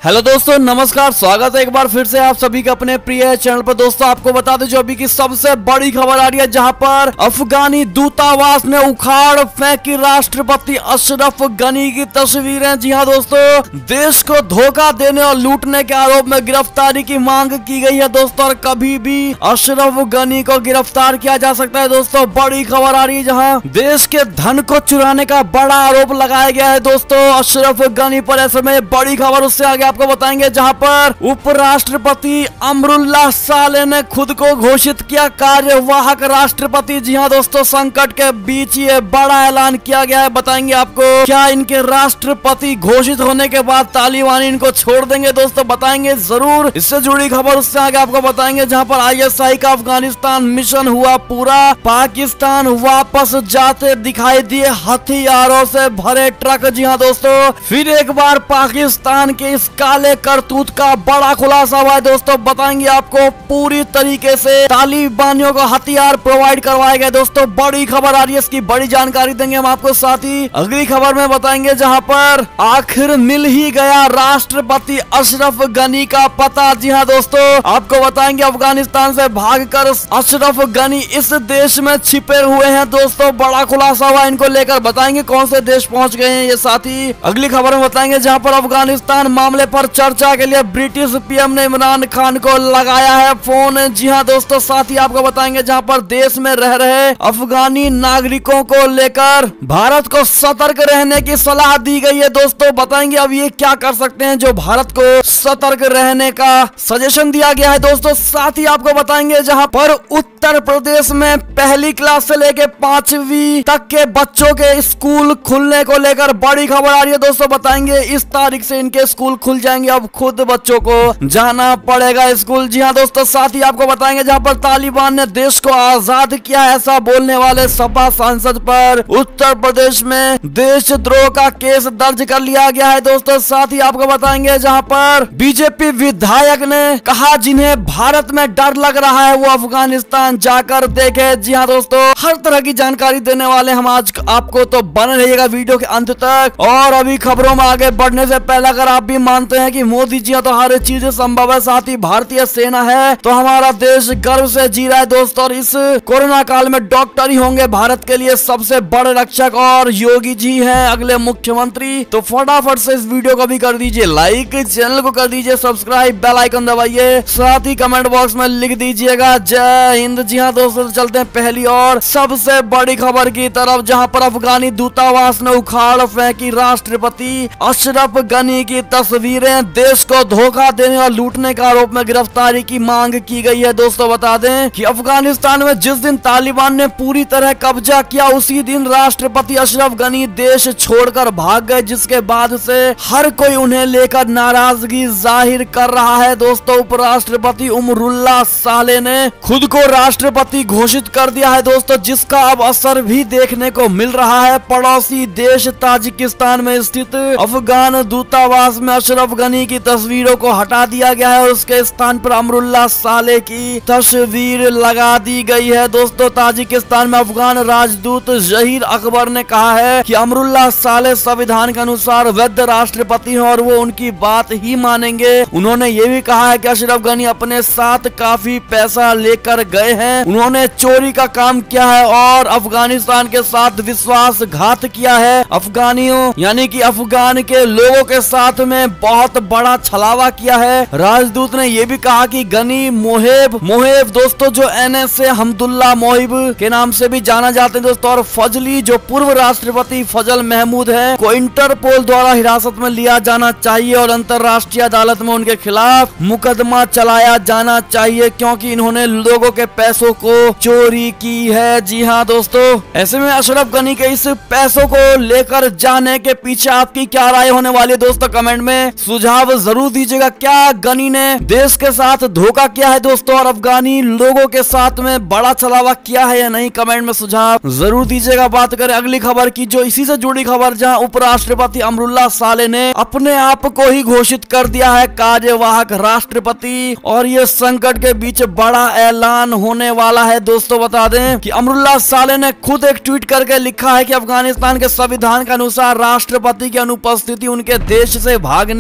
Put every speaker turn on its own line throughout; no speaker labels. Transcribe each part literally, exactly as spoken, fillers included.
Hello दोस्तों, नमस्कार। स्वागत है एक बार फिर से आप सभी के अपने प्रिय चैनल पर। दोस्तों आपको बता दें जो अभी की सबसे बड़ी खबर आ रही है, जहां पर अफगानी दूतावास ने उखाड़ फेंकी राष्ट्रपति अशरफ गनी की तस्वीरें। जी हां दोस्तों, देश को धोखा देने और लूटने के आरोप में गिरफ्तारी की मांग की गई है दोस्तों, और कभी भी अशरफ गनी को गिरफ्तार किया जा सकता है। दोस्तों बड़ी खबर आ रही है, जहाँ देश के धन को चुराने का बड़ा आरोप लगाया गया है दोस्तों अशरफ गनी पर। ऐसे में बड़ी खबर उससे आगे आपको बताएंगे, जहां पर उपराष्ट्रपति अमरुल्लाह साले ने खुद को घोषित किया कार्यवाहक राष्ट्रपति। जी हां दोस्तों, संकट के बीच ये बड़ा ऐलान किया गया है। बताएंगे आपको क्या इनके राष्ट्रपति घोषित होने के बाद तालिबान इनको छोड़ देंगे। दोस्तों बताएंगे जरूर। इससे जुड़ी खबर उससे आगे आपको बताएंगे, जहां पर आई एस आई का अफगानिस्तान मिशन हुआ पूरा। पाकिस्तान वापस जाते दिखाई दिए हथियारों से भरे ट्रक। जी हां दोस्तों, फिर एक बार पाकिस्तान के इस काले करतूत का बड़ा खुलासा हुआ है दोस्तों। बताएंगे आपको पूरी तरीके से तालिबानियों को हथियार प्रोवाइड करवाए गए। दोस्तों बड़ी खबर आ रही है, इसकी बड़ी जानकारी देंगे हम आपको। साथ ही अगली खबर में बताएंगे, जहां पर आखिर मिल ही गया राष्ट्रपति अशरफ गनी का पता। जी हां दोस्तों, आपको बताएंगे अफगानिस्तान से भागकर अशरफ गनी इस देश में छिपे हुए हैं। दोस्तों बड़ा खुलासा हुआ इनको लेकर, बताएंगे कौन से देश पहुंच गए हैं ये। साथ ही अगली खबर में बताएंगे, जहां पर अफगानिस्तान मामले पर चर्चा के लिए ब्रिटिश पीएम ने इमरान खान को लगाया है फोन। जी हां दोस्तों, साथ ही आपको बताएंगे जहां पर देश में रह रहे अफगानी नागरिकों को लेकर भारत को सतर्क रहने की सलाह दी गई है। दोस्तों बताएंगे अब ये क्या कर सकते हैं जो भारत को सतर्क रहने का सजेशन दिया गया है दोस्तों। साथ ही आपको बताएंगे जहां पर उत्तर प्रदेश में पहली क्लास से लेके पांचवी तक के बच्चों के स्कूल खुलने को लेकर बड़ी खबर आ रही है दोस्तों। बताएंगे इस तारीख से इनके स्कूल खुल जाएंगे, अब खुद बच्चों को जाना पड़ेगा स्कूल। जी हाँ दोस्तों, साथ ही आपको बताएंगे जहां पर तालिबान ने देश को आजाद किया, ऐसा बोलने वाले सपा सांसद पर उत्तर प्रदेश में देशद्रोह का केस दर्ज कर लिया गया है दोस्तों। साथ ही आपको बताएंगे जहां पर बीजेपी विधायक ने कहा जिन्हें भारत में डर लग रहा है वो अफगानिस्तान जाकर देखे। जी हाँ दोस्तों, हर तरह की जानकारी देने वाले हम आज आपको, तो बने रहिएगा वीडियो के अंत तक। और अभी खबरों में आगे बढ़ने से पहले अगर आप भी मानते हैं कि मोदी जी तो हर चीज संभव है, साथ ही भारतीय सेना है तो हमारा देश गर्व से जी रहा है दोस्तों, और इस कोरोना काल में डॉक्टर ही होंगे भारत के लिए सबसे बड़े रक्षक, और योगी जी हैं अगले मुख्यमंत्री। तो फटाफट से इस वीडियो को भी कर दीजिए लाइक, चैनल को कर दीजिए सब्सक्राइब, बेल आइकन दबाइए, साथ ही कमेंट बॉक्स में लिख दीजिएगा जय हिंद। जी हाँ दोस्तों, चलते हैं पहली और सबसे बड़ी खबर की तरफ, जहां पर अफगानी दूतावास ने उखाड़ फेंकी राष्ट्रपति अशरफ गनी की तस्वीरें। देश को धोखा देने और लूटने के आरोप में गिरफ्तारी की मांग की गई है। दोस्तों बता दें कि अफगानिस्तान में जिस दिन तालिबान ने पूरी तरह कब्जा किया, उसी दिन राष्ट्रपति अशरफ गनी देश छोड़कर भाग गए, जिसके बाद से हर कोई उन्हें लेकर नाराजगी जाहिर कर रहा है। दोस्तों उपराष्ट्रपति अमरुल्लाह साले ने खुद को राष्ट्रपति घोषित कर दिया है दोस्तों, जिसका अब असर भी देखने को मिल रहा है। पड़ोसी देश ताजिकिस्तान में स्थित अफगान दूतावास में अशरफ गनी की तस्वीरों को हटा दिया गया है और उसके स्थान पर अमरुल्लाह साले की तस्वीर लगा दी गई है। दोस्तों ताजिकिस्तान में अफगान राजदूत जहीर अकबर ने कहा है कि अमरुल्लाह साले संविधान के अनुसार वैध राष्ट्रपति हैं और वो उनकी बात ही मानेंगे। उन्होंने ये भी कहा है कि अशरफ गनी अपने साथ काफी पैसा लेकर गए हैं, उन्होंने चोरी का काम किया है और अफगानिस्तान के साथ विश्वासघात किया है। अफगानियों यानी कि अफगान के लोगों के साथ में बहुत बड़ा छलावा किया है। राजदूत ने यह भी कहा कि गनी मोहेब मोहेब दोस्तों जो N S A Hamdullah Mohib के नाम से भी जाना जाते हैं दोस्तों, और फजली जो पूर्व राष्ट्रपति फजल महमूद है को इंटरपोल द्वारा हिरासत में लिया जाना चाहिए और अंतर्राष्ट्रीय अदालत में उनके खिलाफ मुकदमा चलाया जाना चाहिए, क्योंकि इन्होंने लोगों के पैसों को चोरी की है। जी हाँ दोस्तों, ऐसे में अशरफ गनी के इस पैसों को लेकर जाने के पीछे आपकी क्या राय होने वाली है दोस्तों, कमेंट में सुझाव जरूर दीजिएगा। क्या गनी ने देश के साथ धोखा किया है दोस्तों और अफगानी लोगों के साथ में बड़ा छलावा किया है या नहीं, कमेंट में सुझाव जरूर दीजिएगा। बात करें अगली खबर की, जो इसी से जुड़ी खबर, जहां उपराष्ट्रपति अमरुल्लाह साले ने अपने आप को ही घोषित कर दिया है कार्यवाहक राष्ट्रपति, और ये संकट के बीच बड़ा ऐलान होने वाला है। दोस्तों बता दें कि अमरुल्लाह साले ने खुद एक ट्वीट करके लिखा है कि अफगानिस्तान के संविधान के अनुसार राष्ट्रपति की अनुपस्थिति उनके देश से भागने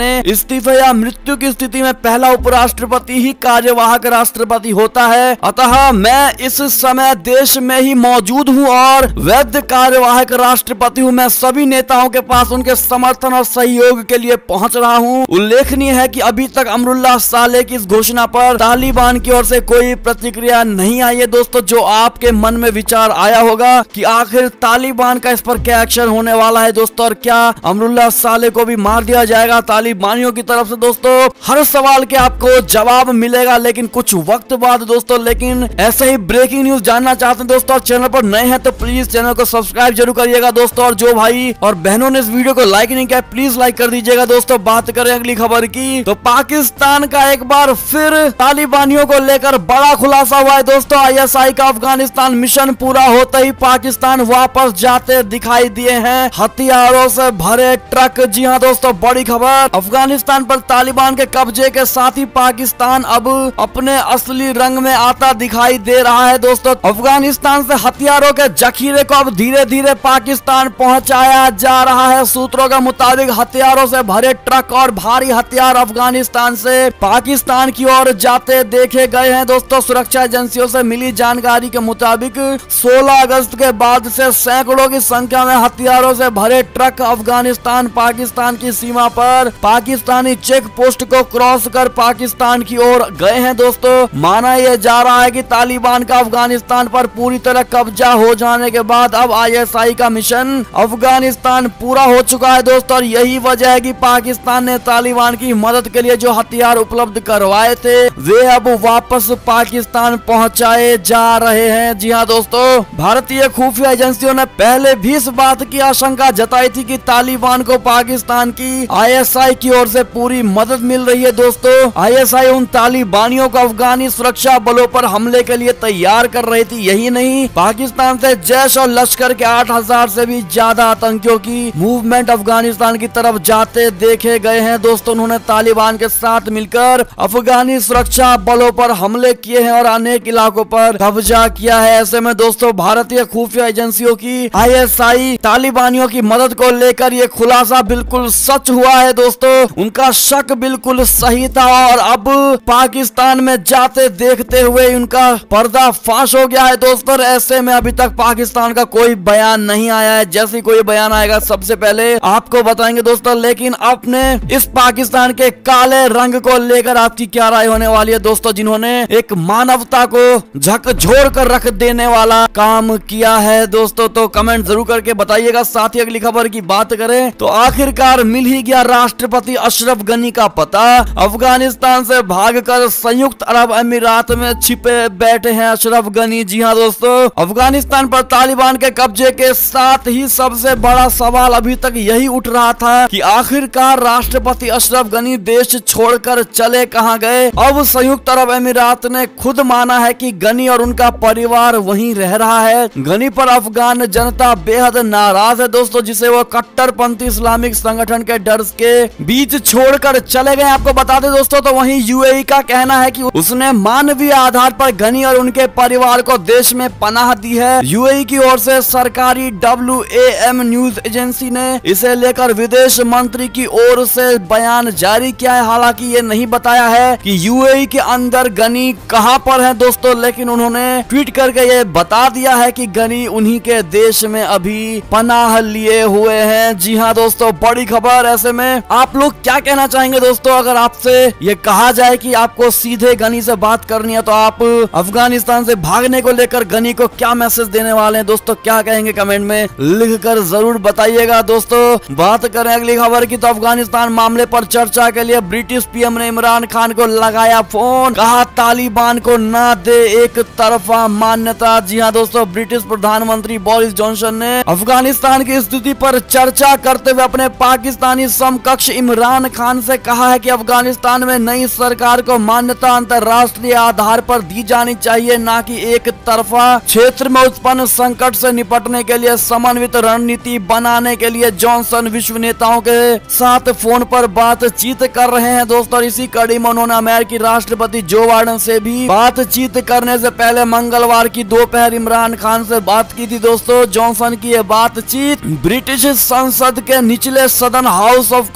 में इस्तीफे या मृत्यु की स्थिति में पहला उपराष्ट्रपति ही कार्यवाहक राष्ट्रपति होता है। अतः मैं इस समय देश में ही मौजूद हूँ और वैध कार्यवाहक राष्ट्रपति हूँ। मैं सभी नेताओं के पास उनके समर्थन और सहयोग के लिए पहुँच रहा हूँ। उल्लेखनीय है कि अभी तक अमरुल्लाह सालेह की इस घोषणा पर तालिबान की ओर से कोई प्रतिक्रिया नहीं आई है। दोस्तों, जो आपके मन में विचार आया होगा कि आखिर तालिबान का इस पर क्या एक्शन होने वाला है दोस्तों, और क्या अमरुल्लाह सालेह को भी मार दिया जाएगा तालिबानियों की तरफ से। दोस्तों, हर सवाल के आपको जवाब मिलेगा लेकिन कुछ वक्त बाद दोस्तों। लेकिन ऐसे ही ब्रेकिंग न्यूज जानना चाहते हैं दोस्तों और चैनल पर नए हैं तो प्लीज चैनल को सब्सक्राइब जरूर करिएगा दोस्तों। और जो भाई और बहनों ने इस वीडियो को लाइक नहीं किया प्लीज लाइक कर दीजिएगा दोस्तों। बात करें अगली खबर की तो पाकिस्तान का एक बार फिर तालिबानियों को लेकर बड़ा खुलासा हुआ है दोस्तों। आईएसआई का अफगानिस्तान मिशन पूरा होते ही पाकिस्तान वापस जाते दिखाई दिए हैं हथियारों से भरे ट्रक। जी हाँ दोस्तों, बड़ी खबर। अफगानिस्तान पर तालिबान के कब्जे के साथ ही पाकिस्तान अब अपने असली रंग में आता दिखाई दे रहा है दोस्तों। अफगानिस्तान से हथियारों के जखीरे को अब धीरे धीरे पाकिस्तान पहुंचाया जा रहा है। सूत्रों के मुताबिक हथियारों से भरे ट्रक और भारी हथियार अफगानिस्तान से पाकिस्तान की ओर जाते देखे गए हैं दोस्तों। सुरक्षा एजेंसियों से मिली जानकारी के मुताबिक सोलह अगस्त के बाद से सैकड़ों की संख्या में हथियारों से भरे ट्रक अफगानिस्तान पाकिस्तान की सीमा पर पाकिस्तानी चेक पोस्ट को क्रॉस कर पाकिस्तान की ओर गए हैं दोस्तों। माना यह जा रहा है कि तालिबान का अफगानिस्तान पर पूरी तरह कब्जा हो जाने के बाद अब आईएसआई का मिशन अफगानिस्तान पूरा हो चुका है दोस्तों। और यही वजह है कि पाकिस्तान ने तालिबान की मदद के लिए जो हथियार उपलब्ध करवाए थे वे अब वापस पाकिस्तान पहुंचाए जा रहे हैं। जी हाँ दोस्तों, भारतीय खुफिया एजेंसियों ने पहले भी इस बात की आशंका जताई थी कि तालिबान को पाकिस्तान की आईएसआई की ओर से पूरी मदद मिल रही है दोस्तों। आईएसआई उन तालिबानियों को अफगानी सुरक्षा बलों पर हमले के लिए तैयार कर रही थी। यही नहीं, पाकिस्तान से जैश और लश्कर के आठ हजार से भी ज्यादा आतंकियों की मूवमेंट अफगानिस्तान की तरफ जाते देखे गए हैं दोस्तों। उन्होंने तालिबान के साथ मिलकर अफगानी सुरक्षा बलों पर हमले किए हैं और अनेक इलाकों पर कब्जा किया है। ऐसे में दोस्तों, भारतीय खुफिया एजेंसियों की आईएसआई तालिबानियों की मदद को लेकर ये खुलासा बिल्कुल सच हुआ है दोस्तों। उनका शक बिल्कुल सही था और अब पाकिस्तान में जाते देखते हुए उनका पर्दाफाश हो गया है दोस्तों। ऐसे में अभी तक पाकिस्तान का कोई बयान नहीं आया है। जैसे कोई बयान आएगा सबसे पहले आपको बताएंगे दोस्तों। लेकिन अपने इस पाकिस्तान के काले रंग को लेकर आपकी क्या राय होने वाली है दोस्तों, जिन्होंने एक मानवता को झकझोर कर रख देने वाला काम किया है दोस्तों। तो कमेंट जरूर करके बताइएगा। साथ ही अगली खबर की बात करें तो आखिरकार मिल ही गया राष्ट्रपति अशरफ गनी का पता। अफगानिस्तान से भागकर संयुक्त अरब अमीरात में छिपे बैठे हैं अशरफ गनी। जी हाँ दोस्तों, अफगानिस्तान पर तालिबान के कब्जे के साथ ही सबसे बड़ा सवाल अभी तक यही उठ रहा था कि आखिरकार राष्ट्रपति अशरफ गनी देश छोड़कर चले कहां गए। अब संयुक्त अरब अमीरात ने खुद माना है कि गनी और उनका परिवार वहीं रह रहा है। गनी पर अफगान जनता बेहद नाराज है दोस्तों, जिसे वो कट्टरपंथी इस्लामिक संगठन के डर के बीच छोड़कर चले गए। आपको बता दें दोस्तों, तो वहीं यूएई का कहना है कि उसने मानवीय आधार पर गनी और उनके परिवार को देश में पनाह दी है। यूएई की ओर से सरकारी W A M news agency ने इसे लेकर विदेश मंत्री की ओर से बयान जारी किया है। हालांकि ये नहीं बताया है कि यूएई के अंदर गनी कहां पर है दोस्तों, लेकिन उन्होंने ट्वीट करके ये बता दिया है कि गनी उन्हीं के देश में अभी पनाह लिए हुए हैं। जी हाँ दोस्तों, बड़ी खबर। ऐसे में आप लोग क्या कहना चाहेंगे दोस्तों, अगर आपसे ये कहा जाए कि आपको सीधे गनी से बात करनी है तो आप अफगानिस्तान से भागने को लेकर गनी को क्या मैसेज देने वाले हैं दोस्तों, क्या कहेंगे कमेंट में लिख कर जरूर बताइएगा दोस्तों। बात करें अगली खबर की तो अफगानिस्तान मामले पर चर्चा के लिए ब्रिटिश पीएम ने इमरान खान को लगाया फोन। कहा तालिबान को ना दे एक तरफा मान्यता। जी हाँ दोस्तों, ब्रिटिश प्रधानमंत्री बोरिस जॉनसन ने अफगानिस्तान की स्थिति पर चर्चा करते हुए अपने पाकिस्तानी समकक्ष इमरान खान से कहा है कि अफगानिस्तान में नई सरकार को मान्यता अंतर्राष्ट्रीय आधार पर दी जानी चाहिए, ना कि एक तरफा। क्षेत्र में उत्पन्न संकट से निपटने के लिए समन्वित रणनीति बनाने के लिए जॉनसन विश्व नेताओं के साथ फोन पर बातचीत कर रहे हैं दोस्तों। इसी कड़ी में उन्होंने अमेरिकी राष्ट्रपति जो बाइडेन से भी बातचीत करने से पहले मंगलवार की दोपहर इमरान खान से बात की थी दोस्तों। जॉनसन की यह बातचीत ब्रिटिश संसद के निचले सदन हाउस ऑफ कॉमन्स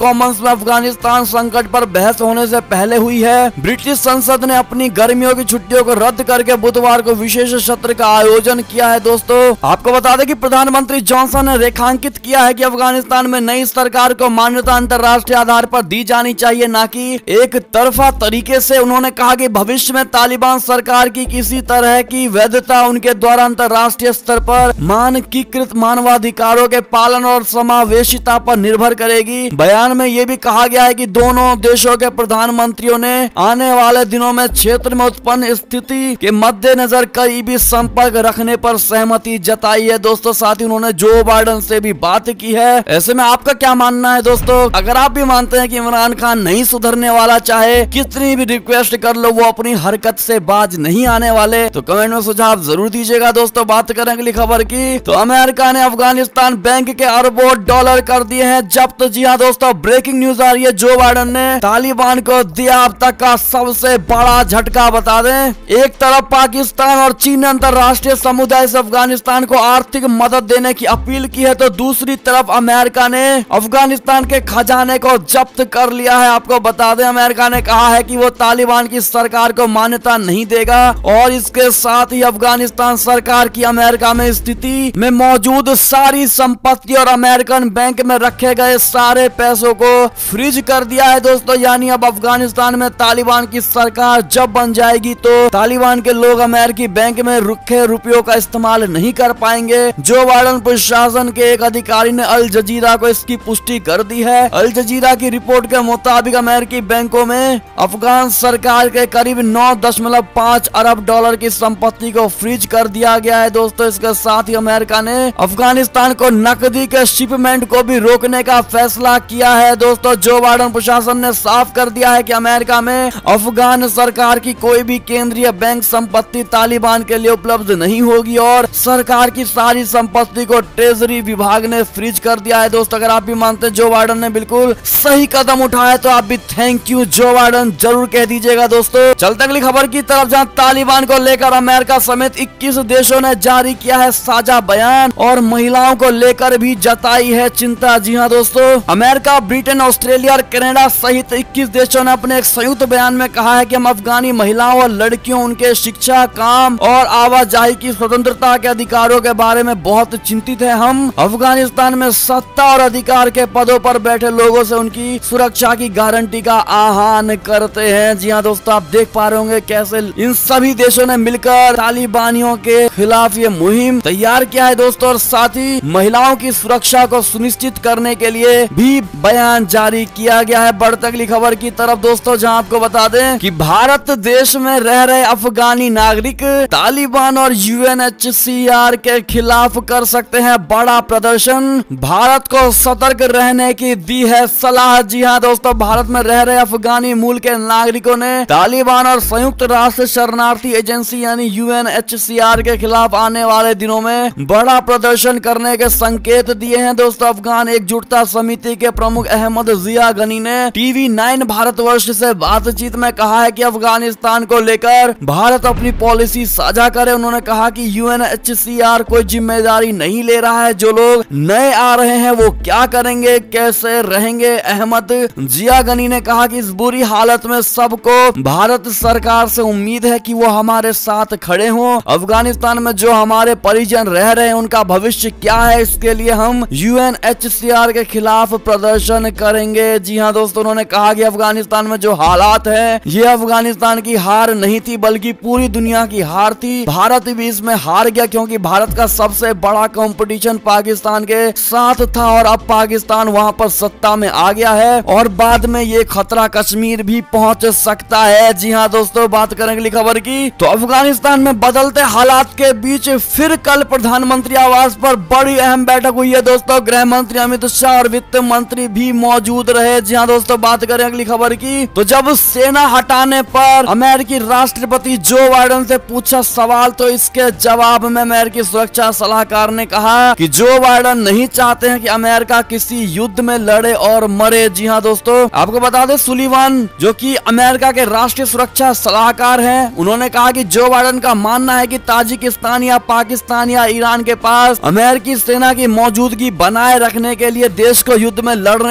में अफगानिस्तान संकट पर बहस होने से पहले हुई है। ब्रिटिश संसद ने अपनी गर्मियों की छुट्टियों को रद्द करके बुधवार को विशेष सत्र का आयोजन किया है। दोस्तों आपको बता दें कि प्रधानमंत्री जॉनसन ने रेखांकित किया है कि अफगानिस्तान में नई सरकार को मान्यता अंतर्राष्ट्रीय आधार पर दी जानी चाहिए, न कि एक तरफा तरीके से। उन्होंने कहा कि भविष्य में तालिबान सरकार की किसी तरह की वैधता उनके द्वारा अंतर्राष्ट्रीय स्तर पर मानकीकृत मानवाधिकारों के पालन और समावेशिता पर निर्भर करेगी। बयान में यह भी कहा गया है कि दोनों देशों के प्रधानमंत्रियों ने आने वाले दिनों में क्षेत्र में उत्पन्न स्थिति के मद्देनजर करीबी संपर्क रखने पर सहमति जताई है। दोस्तों साथ ही उन्होंने जो बाइडेन से भी बात की है। ऐसे में आपका क्या मानना है दोस्तों? अगर आप भी मानते हैं कि इमरान खान नहीं सुधरने वाला, चाहे कितनी भी रिक्वेस्ट कर लो वो अपनी हरकत से बाज नहीं आने वाले, तो कमेंट में सुझाव जरूर दीजिएगा। दोस्तों बात करें अगली खबर की, तो अमेरिका ने अफगानिस्तान बैंक के अरबों डॉलर कर दिए हैं जब्त। जी हाँ दोस्तों, ब्रेकिंग न्यूज आ रही है। जो बाइडेन ने तालिबान को दिया अब तक का सबसे बड़ा झटका। बता दें, एक तरफ पाकिस्तान और चीन ने अंतर्राष्ट्रीय समुदाय से अफगानिस्तान को आर्थिक मदद देने की अपील की है, तो दूसरी तरफ अमेरिका ने अफगानिस्तान के खजाने को जब्त कर लिया है। आपको बता दें, अमेरिका ने कहा है कि वो तालिबान की सरकार को मान्यता नहीं देगा और इसके साथ ही अफगानिस्तान सरकार की अमेरिका में स्थिति में मौजूद सारी संपत्ति और अमेरिकन बैंक में रखे गए सारे पैसों को फ्रीज कर दिया है। दोस्तों यानी अब अफगानिस्तान में तालिबान की सरकार जब बन जाएगी तो तालिबान के लोग अमेरिकी बैंक में रखे रुपयों का इस्तेमाल नहीं कर पाएंगे। जो बाइडेन प्रशासन के एक अधिकारी ने अल जजीरा को इसकी पुष्टि कर दी है। अल जजीरा की रिपोर्ट के मुताबिक अमेरिकी बैंकों में अफगान सरकार के करीब नौ दशमलव पाँच अरब डॉलर की संपत्ति को फ्रीज कर दिया गया है। दोस्तों इसके साथ ही अमेरिका ने अफगानिस्तान को नकदी के शिपमेंट को भी रोकने का फैसला किया है। दोस्तों जो बाइडेन प्रशासन ने साफ कर दिया है कि अमेरिका में अफगान सरकार की कोई भी केंद्रीय बैंक संपत्ति तालिबान के लिए उपलब्ध नहीं होगी और सरकार की सारी संपत्ति को ट्रेजरी विभाग ने फ्रीज कर दिया है। दोस्तों अगर आप भी मानते हैं जो बाइडेन ने बिल्कुल सही कदम उठाया तो आप भी थैंक यू जो बाइडेन जरूर कह दीजिएगा। दोस्तों चलते अगली खबर की तरफ, जहां तालिबान को लेकर अमेरिका समेत इक्कीस देशों ने जारी किया है साझा बयान और महिलाओं को लेकर भी जताई है चिंता। जी हाँ दोस्तों, अमेरिका, ब्रिटेन, ऑस्ट्रेलिया और कनाडा सहित इक्कीस देशों ने अपने एक संयुक्त बयान में कहा है कि हम अफगानी महिलाओं और लड़कियों, उनके शिक्षा, काम और आवाजाही की स्वतंत्रता के अधिकारों के बारे में बहुत चिंतित है। हम अफगानिस्तान में सत्ता और अधिकार के पदों पर बैठे लोगों से उनकी सुरक्षा की गारंटी का आह्वान करते हैं। जी हाँ दोस्तों, आप देख पा रहे होंगे कैसे इन सभी देशों ने मिलकर तालिबानियों के खिलाफ ये मुहिम तैयार किया है दोस्तों, और साथ ही महिलाओं की सुरक्षा को सुनिश्चित करने के लिए भी बयान जारी किया गया है। बढ़ते अगली खबर की तरफ दोस्तों, जहां आपको बता दें कि भारत देश में रह रहे अफगानी नागरिक तालिबान और U N H C R के खिलाफ कर सकते हैं बड़ा प्रदर्शन, भारत को सतर्क रहने की दी है सलाह। जी हाँ दोस्तों, भारत में रह रहे अफगानी मूल के नागरिकों ने तालिबान और संयुक्त राष्ट्र शरणार्थी एजेंसी यानी U N H C R के खिलाफ आने वाले दिनों में बड़ा प्रदर्शन करने के संकेत दिए हैं। दोस्तों अफगान एकजुटता समिति के प्रमुख अहमद जिया गनी ने टीवी नाइन भारतवर्ष से बातचीत में कहा है कि अफगानिस्तान को लेकर भारत अपनी पॉलिसी साझा करे। उन्होंने कहा कि U N H C R कोई जिम्मेदारी नहीं ले रहा है, जो लोग नए आ रहे हैं वो क्या करेंगे, कैसे रहेंगे। अहमद जिया गनी ने कहा कि इस बुरी हालत में सबको भारत सरकार से उम्मीद है कि वो हमारे साथ खड़े हों। अफगानिस्तान में जो हमारे परिजन रह रहे हैं उनका भविष्य क्या है, इसके लिए हम U N H C R के खिलाफ प्रदर्शन करेंगे। जी हाँ दोस्तों, उन्होंने कहा कि अफगानिस्तान में जो हालात है ये अफगानिस्तान की हार नहीं थी बल्कि पूरी दुनिया की हार थी। भारत भी इसमें हार गया क्योंकि भारत का सबसे बड़ा कंपटीशन पाकिस्तान के साथ था और अब पाकिस्तान वहां पर सत्ता में आ गया है और बाद में ये खतरा कश्मीर भी पहुंच सकता है। जी हाँ दोस्तों, बात करेंगे अगली खबर की, तो अफगानिस्तान में बदलते हालात के बीच फिर कल प्रधानमंत्री आवास पर बड़ी अहम बैठक हुई है। दोस्तों गृह मंत्री अमित शाह और वित्त मंत्री भी मौजूद रहे। जी हाँ दोस्तों, बात करें अगली खबर की, तो जब सेना हटाने पर अमेरिकी राष्ट्रपति जो बाइडेन से पूछा सवाल तो इसके जवाब में अमेरिकी सुरक्षा सलाहकार ने कहा कि जो बाइडेन नहीं चाहते हैं कि अमेरिका किसी युद्ध में लड़े और मरे। जी हाँ दोस्तों, आपको बता दें सुलीवान जो कि अमेरिका के राष्ट्रीय सुरक्षा सलाहकार हैं, उन्होंने कहा कि जो बाइडेन का मानना है कि ताजिकिस्तान या पाकिस्तान या ईरान के पास अमेरिकी सेना की मौजूदगी बनाए रखने के लिए देश को युद्ध में लड़ने और मरने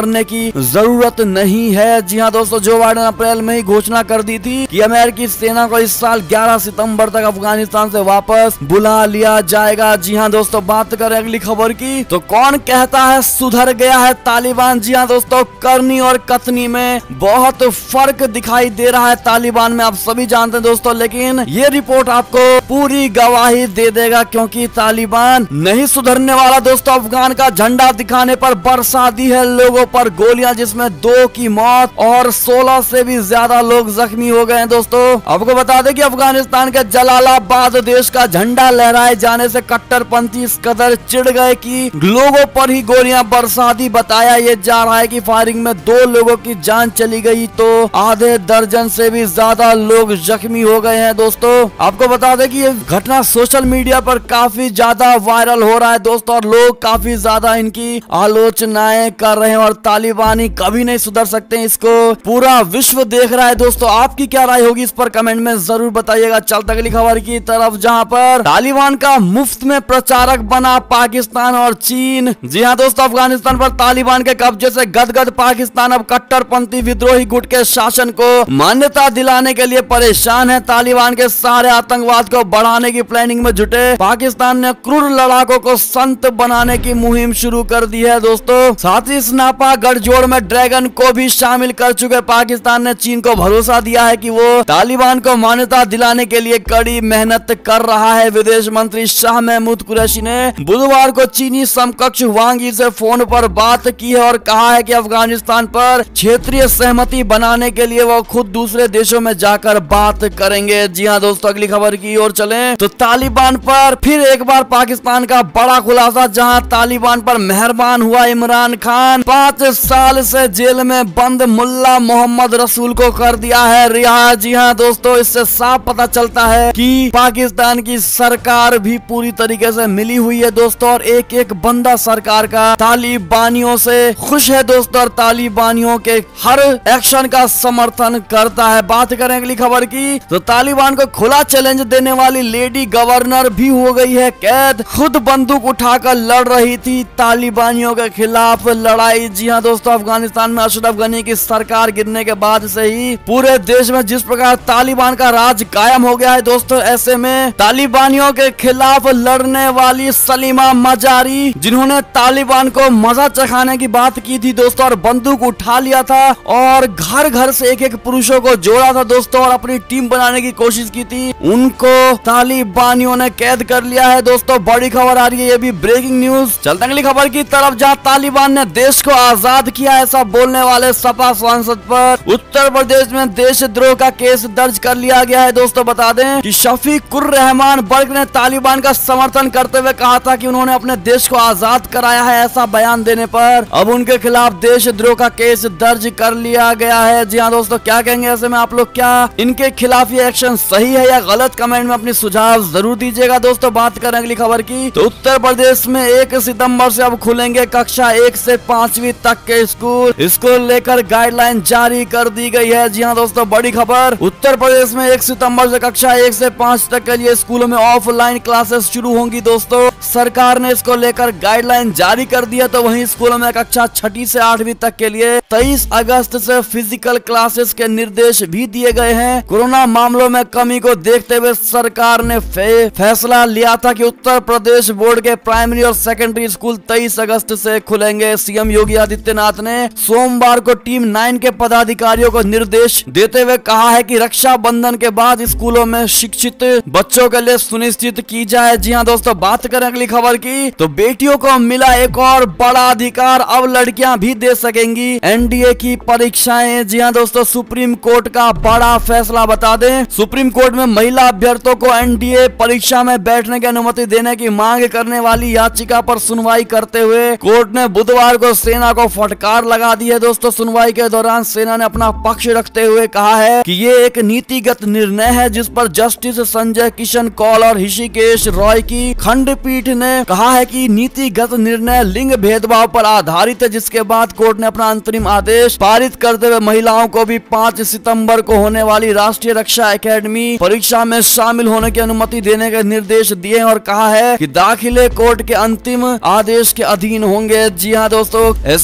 मरने की जरूरत नहीं है। जी हाँ दोस्तों, जो बाइडेन अप्रैल में ही घोषणा कर दी थी कि अमेरिकी सेना को इस साल ग्यारह सितंबर तक अफगानिस्तान से वापस बुला लिया जाएगा। जी हाँ दोस्तों, बात करें अगली खबर की तो कौन कहता है सुधर गया है तालिबान। जी हाँ दोस्तों, करनी और कथनी में बहुत फर्क दिखाई दे रहा है तालिबान में, आप सभी जानते हैं दोस्तों, लेकिन ये रिपोर्ट आपको पूरी गवाही दे देगा क्योंकि तालिबान नहीं सुधरने वाला दोस्तों। अफगान का झंडा दिखाने पर बरसा दी है लोगों पर गोलियां, जिसमें दो की मौत और सोलह से भी ज्यादा लोग जख्मी हो गए हैं दोस्तों। आपको बता दें कि अफगानिस्तान के जलालाबाद देश का झंडा लहराए जाने से कट्टरपंथी इस कदर चिढ़ गए कि लोगों पर ही गोलियां बरसा दी। बताया ये जा रहा है कि फायरिंग में दो लोगों की जान चली गई तो आधे दर्जन से भी ज्यादा लोग जख्मी हो गए हैं दोस्तों। आपको बता दें कि ये घटना सोशल मीडिया पर काफी ज्यादा वायरल हो रहा है दोस्तों और लोग काफी ज्यादा इनकी आलोचनाएं कर रहे हैं और तालिबानी कभी नहीं सुधर सकते, इसको पूरा विश्व देख रहा है दोस्तों। आपकी क्या राय होगी इस पर कमेंट में जरूर बताइएगा। चलते अगली खबर की तरफ, जहां पर तालिबान का मुफ्त में प्रचारक बना पाकिस्तान और चीन। जी हां दोस्तों, अफगानिस्तान पर तालिबान के कब्जे से गदगद पाकिस्तान अब कट्टरपंथी विद्रोही गुट के शासन को मान्यता दिलाने के लिए परेशान है। तालिबान के सारे आतंकवाद को बढ़ाने की प्लानिंग में जुटे पाकिस्तान ने क्रूर लड़ाकों को संत बनाने की मुहिम शुरू कर दी है दोस्तों। साथ ही स्नापा गठजोड़ में ड्रैगन को भी शामिल कर चुके पाकिस्तान ने चीन को भरोसा दिया है कि वो तालिबान को मान्यता दिलाने के लिए कड़ी मेहनत कर रहा है। विदेश मंत्री शाह महमूद कुरैशी ने बुधवार को चीनी समकक्ष वांग यी से फोन पर बात की है और कहा है कि अफगानिस्तान पर क्षेत्रीय सहमति बनाने के लिए वो खुद दूसरे देशों में जाकर बात करेंगे। जी हाँ दोस्तों, अगली खबर की ओर चलें तो तालिबान पर फिर एक बार पाकिस्तान का बड़ा खुलासा, जहां तालिबान पर मेहरबान हुआ इमरान खान। पांच साल से जेल में बंद मुल्ला मोहम्मद रसूल को कर दिया है रिहा। जी हाँ दोस्तों, इससे साफ पता चलता है कि पाकिस्तान की सरकार भी पूरी तरीके से मिली हुई है दोस्तों और एक एक बंदा सरकार का तालिबानियों से खुश है दोस्तों और तालिबानियों के हर एक्शन का समर्थन करता है। बात करें अगली खबर की तो तालिबान को खुला चैलेंज देने वाली लेडी गवर्नर भी हो गई है कैद। खुद बंदूक उठाकर लड़ रही थी तालिबानियों के खिलाफ लड़ाई। जी हाँ दोस्तों, अफगानिस्तान में अशरफ गनी की सरकार गिरने के बाद से ही पूरे देश में जिस प्रकार तालिबान का राज कायम हो गया है दोस्तों, ऐसे में तालिबानियों के खिलाफ लड़ने वाली सलीमा मजारी, जिन्होंने तालिबान को मजा चखाने की बात की थी दोस्तों और बंदूक उठा लिया था और घर घर से एक एक पुरुषों को जोड़ा था दोस्तों और अपनी टीम बनाने की कोशिश की थी, उनको तालिबानियों ने कैद कर लिया है दोस्तों। बड़ी खबर आ रही है, ये भी ब्रेकिंग न्यूज। चलते अगली खबर की तरफ, जहां तालिबान ने देश को आजाद किया ऐसा बोलने वाले सपा सांसद पर उत्तर प्रदेश में देशद्रोह का केस दर्ज कर लिया गया है दोस्तों। बता दें कि शफीकुर रहमान बर्ग ने तालिबान का समर्थन करते हुए कहा था कि उन्होंने अपने देश को आजाद कराया है, ऐसा बयान देने पर अब उनके खिलाफ देशद्रोह का केस दर्ज कर लिया गया है। जी हाँ दोस्तों, क्या कहेंगे ऐसे में आप लोग? क्या इनके खिलाफ ये एक्शन सही है या गलत? कमेंट में अपनी सुझाव जरूर दीजिएगा दोस्तों। बात करें अगली खबर की तो उत्तर प्रदेश में एक सितंबर से अब खुलेंगे कक्षा एक से पांचवी तक के स्कूल। इसको लेकर गाइडलाइन जारी कर दी गई है। जी हाँ दोस्तों, बड़ी खबर, उत्तर प्रदेश में एक सितंबर से कक्षा एक से पांच तक के लिए स्कूलों में ऑफलाइन क्लासेस शुरू होंगी दोस्तों। सरकार ने इसको लेकर गाइडलाइन जारी कर दी है। तो वहीं स्कूलों में कक्षा छठी से आठवीं तक के लिए तेईस अगस्त से फिजिकल क्लासेस के निर्देश भी दिए गए हैं। कोरोना मामलों में कमी को देखते हुए सरकार ने फे, फैसला लिया था कि उत्तर प्रदेश बोर्ड के प्राइमरी और सेकेंडरी स्कूल तेईस अगस्त से खुलेंगे। सीएम योगी आदित्यनाथ ने सोमवार को टीम नाइन के पदाधिकारियों को निर्देश देते हुए कहा है कि रक्षाबंधन के बाद स्कूलों में शिक्षित बच्चों के लिए सुनिश्चित की जाए। जी हाँ दोस्तों, बात करें अगली खबर की तो बेटियों को मिला एक और बड़ा अधिकार, अब लड़कियां भी दे सकेंगी एनडीए की परीक्षाएं। जी हाँ दोस्तों, सुप्रीम कोर्ट का बड़ा फैसला। बता दें, सुप्रीम कोर्ट में महिला अभ्यर्थियों को एनडीए परीक्षा में बैठने की अनुमति देने की मांग करने वाली याचिका पर सुनवाई करते हुए कोर्ट ने बुधवार को सेना को फटकार लगा दी है दोस्तों। सुनवाई के दौरान सेना ने अपना पक्ष रखते हुए कहा है कि ये एक नीतिगत निर्णय है जिस पर जस्टिस संजय किशन कौल और ऋषिकेश रॉय की खंडपीठ ने कहा है कि नीतिगत निर्णय लिंग भेदभाव पर आधारित है, जिसके बाद कोर्ट ने अपना अंतरिम आदेश पारित करते हुए महिलाओं को भी पाँच सितंबर को होने वाली राष्ट्रीय रक्षा एकेडमी परीक्षा में शामिल होने की अनुमति देने के निर्देश दिए और कहा है कि दाखिले कोर्ट के अंतिम आदेश के अधीन होंगे। जी हाँ दोस्तों, ऐसे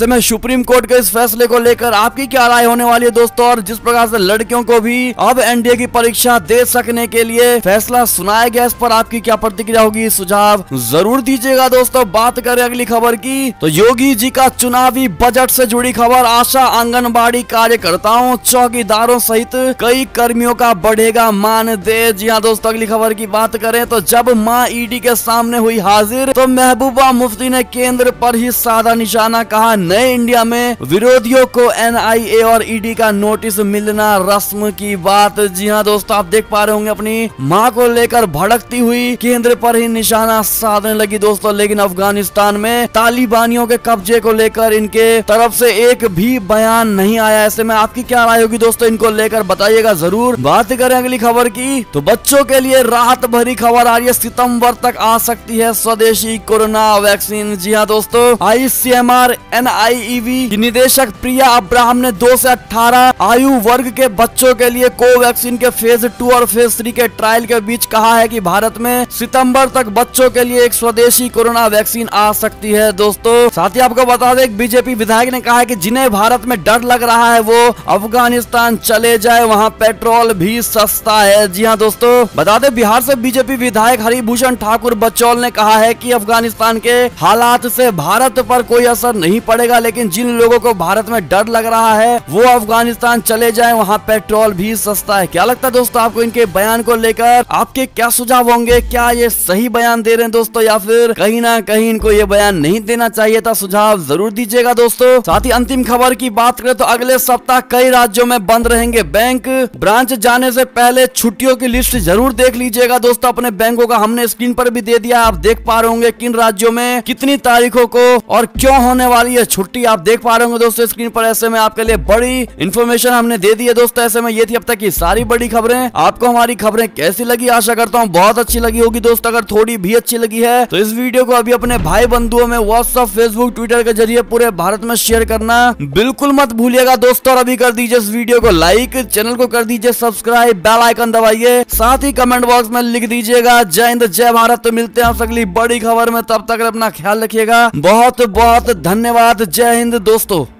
में सुप्रीम कोर्ट के इस फैसले को लेकर आपकी क्या राय होने वाली है दोस्तों, और जिस प्रकार से लड़कियों को भी अब एनडीए की परीक्षा दे सकने के लिए फैसला सुनाया गया, इस पर आपकी क्या प्रतिक्रिया होगी, सुझाव जरूर दीजिएगा दोस्तों। बात करें अगली खबर की तो योगी जी का चुनावी बजट से जुड़ी खबर, आशा आंगनबाड़ी कार्यकर्ताओं चौकीदारों सहित कई कर्मियों का बढ़ेगा मानदेय। जी हाँ दोस्तों, अगली खबर की बात करें तो जब मां ईडी के सामने हुई हाजिर तो महबूबा मुफ्ती ने केंद्र पर ही साधा निशाना, कहा नए इंडिया में विरोधियों को एनआईए और ईडी का नोटिस मिलना रस्म की बात। जी हाँ दोस्तों, आप देख पा रहे होंगे अपनी मां को लेकर भड़कती हुई केंद्र पर ही निशाना साधने लगी दोस्तों, लेकिन अफगानिस्तान में तालिबानियों के कब्जे को लेकर इनके तरफ से एक भी बयान नहीं आया। ऐसे में आपकी क्या राय होगी दोस्तों, इनको लेकर बताइएगा जरूर। बात करें अगली खबर की तो बच्चों के लिए राहत भरी खबर आ रही है, सितंबर तक आ सकती है स्वदेशी कोरोना वैक्सीन। जी हाँ दोस्तों, आईसीएमआर एनआईईवी की निदेशक प्रिया अब्राहम ने दो से अठारह आयु वर्ग के बच्चों के लिए कोवैक्सीन के फेज टू और फेज थ्री के ट्रायल के बीच कहा है कि भारत में सितंबर तक बच्चों के लिए एक स्वदेशी कोरोना वैक्सीन आ सकती है दोस्तों। साथ ही आपको बता दें, बीजेपी विधायक ने कहा है कि जिन्हें भारत में डर लग रहा है वो अफगानिस्तान चले जाए, वहाँ पेट्रोल भी सस्ता है। जी हाँ दोस्तों, बता दें बिहार से बीजेपी विधायक हरिभूषण ठाकुर बचौल ने कहा है कि अफगानिस्तान के हालात से भारत पर कोई असर नहीं पड़ेगा, लेकिन जिन लोगों को भारत में डर लग रहा है वो अफगानिस्तान चले जाएं, वहाँ पेट्रोल भी सस्ता है। क्या लगता है दोस्तों आपको इनके बयान को लेकर, आपके क्या सुझाव होंगे, क्या ये सही बयान दे रहे हैं दोस्तों या फिर कहीं ना कहीं इनको ये बयान नहीं देना चाहिए था, सुझाव जरूर दीजिएगा दोस्तों। साथ ही अंतिम खबर की बात करें तो अगले सप्ताह कई राज्यों में बंद रहेंगे बैंक, ब्रांच जाने से पहले छुट्टियों की लिस्ट जरूर देख लीजिएगा दोस्तों अपने बैंकों का, हमने स्क्रीन पर भी दे दिया, आप देख पा रहे होंगे किन राज्यों में कितनी तारीखों को और क्यों होने वाली है छुट्टी, आप देख पा रहे होंगे दोस्तों स्क्रीन पर। ऐसे में आपके लिए बड़ी इन्फॉर्मेशन हमने दे दी है दोस्तों। ऐसे में ये थी अब तक की सारी बड़ी खबरें। आपको हमारी खबरें कैसी लगी, आशा करता हूँ बहुत अच्छी लगी होगी दोस्तों। अगर थोड़ी भी अच्छी लगी है तो इस वीडियो को अभी अपने भाई बंधुओं में व्हाट्सएप फेसबुक ट्विटर के जरिए पूरे भारत में शेयर करना बिल्कुल मत भूलिएगा दोस्तों। और अभी कर दीजिए इस वीडियो को लाइक, चैनल को कर दीजिए सब्सक्राइब, बेल आइकन दबाइए, साथ ही कमेंट बॉक्स में लिख दीजिएगा जय हिंद जय भारत। तो मिलते हैं अगली बड़ी खबर में, तब तक अपना ख्याल रखिएगा। बहुत बहुत धन्यवाद, जय हिंद दोस्तों।